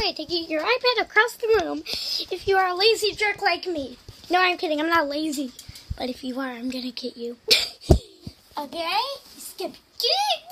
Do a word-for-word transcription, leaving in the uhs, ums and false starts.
okay to get your iPad across the room if you are a lazy jerk like me. No, I'm kidding. I'm not lazy. But if you are, I'm going to get you. Okay? Skip. Get